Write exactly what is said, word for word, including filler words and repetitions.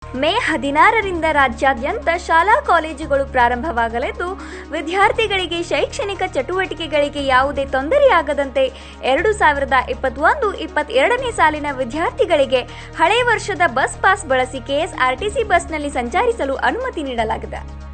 ಮೇ ಹದಿನಾರರಿಂದ ರಾಜ್ಯಾದ್ಯಂತ ಶಾಲಾ ಕಾಲೇಜುಗಳು ಪ್ರಾರಂಭವಾಗಲಿದ್ದು, ವಿದ್ಯಾರ್ಥಿಗಳಿಗೆ ಶೈಕ್ಷಣಿಕ ಚಟುವಟಿಕೆಗಳಿಗೆ ಯಾವುದೇ ತೊಂದರೆಯಾಗದಂತೆ ಎರಡು ಸಾವಿರದ ಇಪ್ಪತ್ತೊಂದು ಇಪ್ಪತ್ತೆರಡನೇ ಸಾಲಿನ ವಿದ್ಯಾರ್ಥಿಗಳಿಗೆ ಹಳೆ ವರ್ಷದ ಬಸ್ ಪಾಸ್ ಬಳಸಿ ಕೆಎಸ್ಆರ್ಟಿಸಿ ಬಸ್ನಲ್ಲಿ ಸಂಚರಿಸಲು ಅನುಮತಿ ನೀಡಲಾಗಿದೆ.